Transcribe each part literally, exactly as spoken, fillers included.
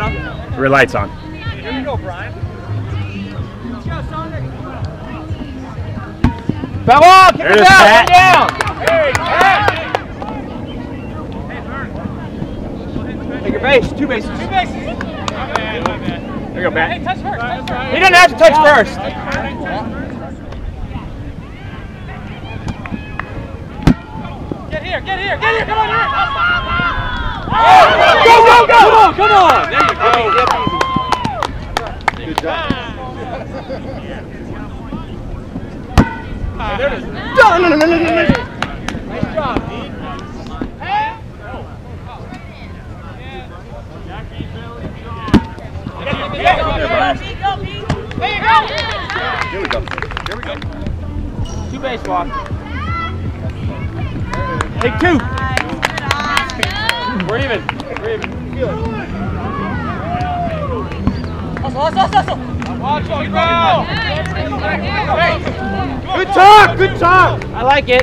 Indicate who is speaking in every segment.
Speaker 1: Three lights on.
Speaker 2: Here we go, Brian. Let's go, Sonic.
Speaker 3: Foul ball, kick it out, one down.
Speaker 2: Hey, Pat.
Speaker 3: Take your base, two bases.
Speaker 2: Two bases. My bad, my bad.
Speaker 3: There you go, Matt.
Speaker 2: Hey, touch first, touch first.
Speaker 3: He doesn't have to touch first.
Speaker 2: Get here, get here, get here, come on, here.
Speaker 3: Go, go, go!
Speaker 2: Come on, come on. There you go.
Speaker 3: Good job.
Speaker 2: Hey, there it is.
Speaker 3: No, no, no, no, no, no.
Speaker 2: Nice job, Pete. Hey. There you go.
Speaker 3: Here we go. Here we go.
Speaker 2: Two base walk.
Speaker 3: Take two.
Speaker 2: We're even. We're even. Hustle, hustle, hustle. Watch out, go.
Speaker 3: Good talk, good talk.
Speaker 2: I like it.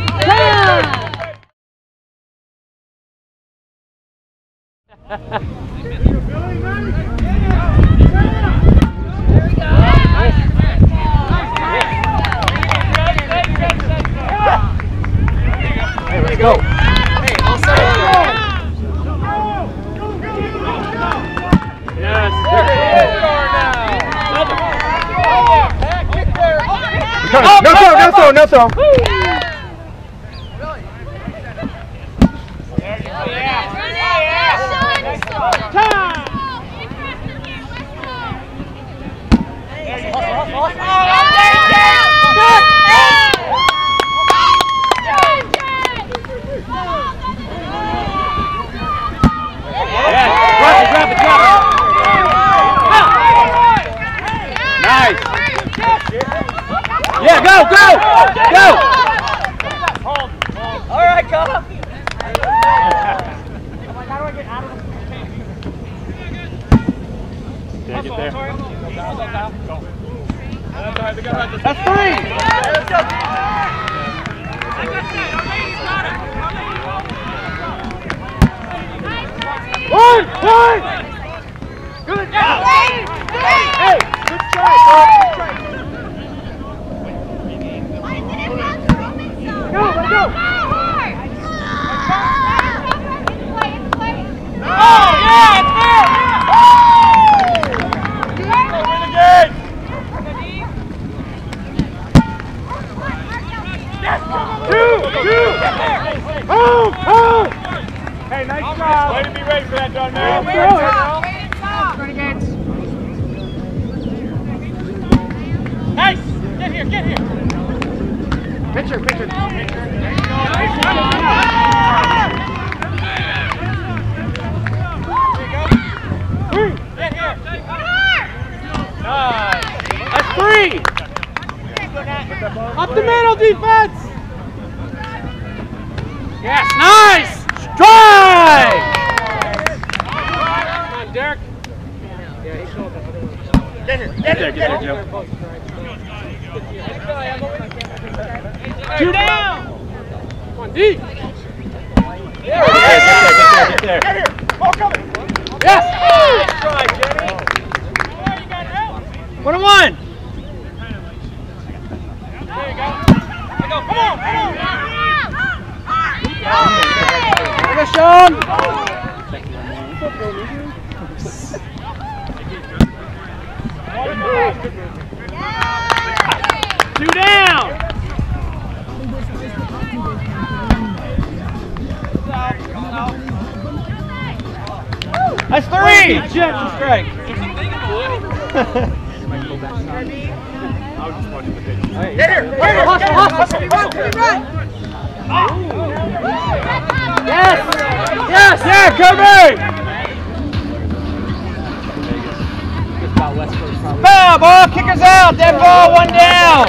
Speaker 3: Hey, let's go.
Speaker 2: Hey, all set. Yes.
Speaker 3: No throw, no throw, no throw. Nice. Yeah, go, go, go.
Speaker 2: All right, come.
Speaker 3: Can't get there.
Speaker 2: That's three.
Speaker 3: One, one. Good job. Hey, good try. Go, let's go.
Speaker 2: Oh, yeah, it's fair.
Speaker 3: Two, two. Home, home.
Speaker 2: Hey, nice job. Way to be ready for that, John Merrill.
Speaker 3: Way to go.
Speaker 2: Nice. Get here, get here.
Speaker 3: Pitcher, pitcher.
Speaker 2: Three. Get here. Nice.
Speaker 3: That's three. Up the middle, defense.
Speaker 2: Yes, nice.
Speaker 3: Strike.
Speaker 2: Come on, Derek.
Speaker 3: Get here, get there, get there, Joe.
Speaker 2: Two down.
Speaker 3: One D.
Speaker 2: There
Speaker 3: Get there, get there, get there.
Speaker 2: Ball coming.
Speaker 3: Yes.
Speaker 2: Nice try, Jenny.
Speaker 3: One and one.
Speaker 2: There you go. There you go. Come on, come on.
Speaker 3: There you go, Sean. Two down. That's three. Jet to strike. Get here. Hustle, hustle. Yes. Yes. Yeah, Kirby. Foul ball, kickers out. Dead ball, one down.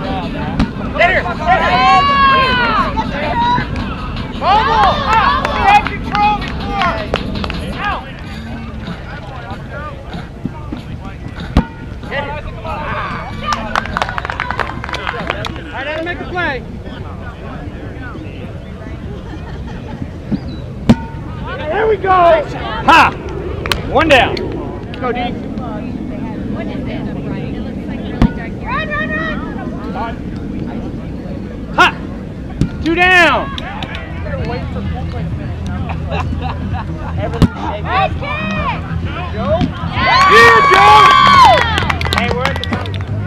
Speaker 3: Get here. Get here. go. Ha! One down. Let's go, D.
Speaker 1: What is it? It looks like really dark here. Run, run, run!
Speaker 3: Ha! Two down.
Speaker 2: Wait for Coldplay to finish now. Everything's shaking.
Speaker 1: Nice kick!
Speaker 2: Joe?
Speaker 1: Yeah!
Speaker 3: Here, Joe!
Speaker 2: Hey, we're at the top.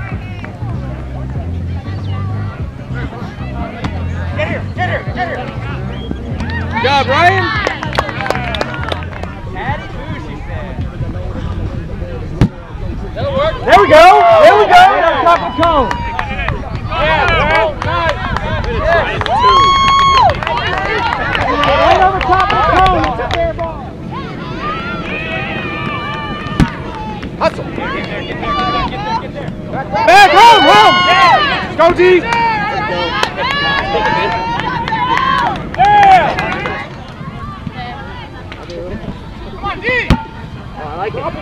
Speaker 2: Get here, get here, get here.
Speaker 3: Good job, Ryan.
Speaker 2: Patty Boo, she said. That'll work.
Speaker 3: There we go. There we go. Right on top of the cone.
Speaker 2: Yeah, well, nice.
Speaker 3: Right on the top of the cone. It's a fair ball. Hustle.
Speaker 2: Get there, get there, get there, get there, get there.
Speaker 3: Back home, home. Let's go, D.
Speaker 2: Yeah. Come on, D.
Speaker 3: Oh, I like it.
Speaker 2: Let's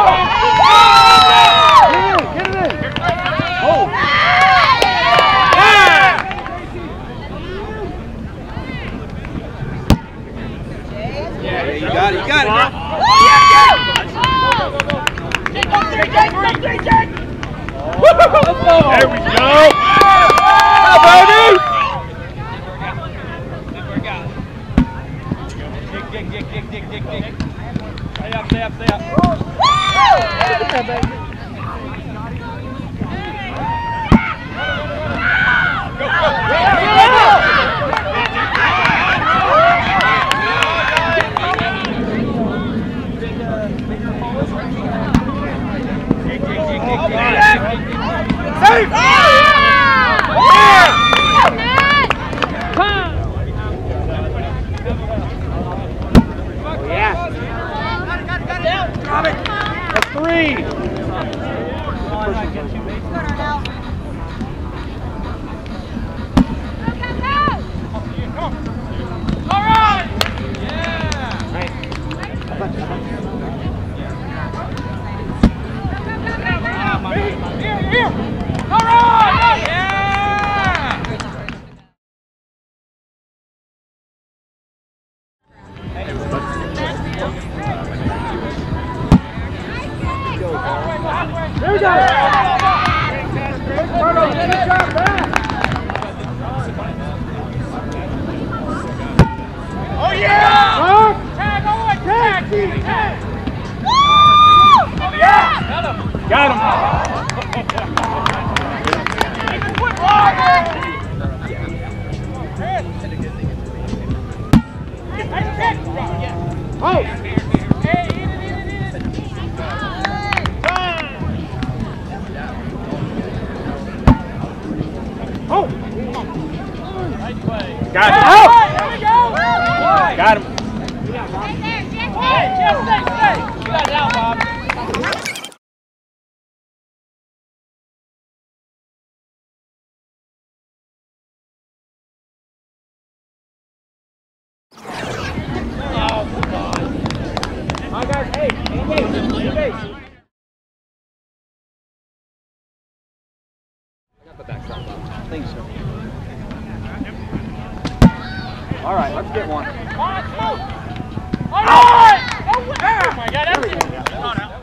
Speaker 3: Get it in. Get it in. Oh.
Speaker 2: Yeah,
Speaker 3: you got it. You got it, bro. There we go. Oh, baby.
Speaker 2: Dig, dig, dig, dig, dig, dig, dig. Stay up, stay up, stay up. Go, go,
Speaker 3: Safe!
Speaker 1: Yeah!
Speaker 3: Yeah. That's three.
Speaker 2: all right! Yeah!
Speaker 3: Right.
Speaker 2: Here, here! All right! Yeah!
Speaker 3: There we go. Carlos, good job back.
Speaker 2: Oh yeah!
Speaker 3: Mark.
Speaker 2: Tag on! Tag! Tag!
Speaker 1: Woo!
Speaker 2: Oh yeah! Got him!
Speaker 3: Got him. Oh! Oh! Got him. Oh!
Speaker 2: There we go!
Speaker 3: Got him.
Speaker 1: Right there, Jesse!
Speaker 2: Hey, Jeff, stay, stay! You got it out, Bob.
Speaker 3: My guys, hey, engage, engage. I think so. All right, let's get one.
Speaker 2: All right! Oh my God, that's it!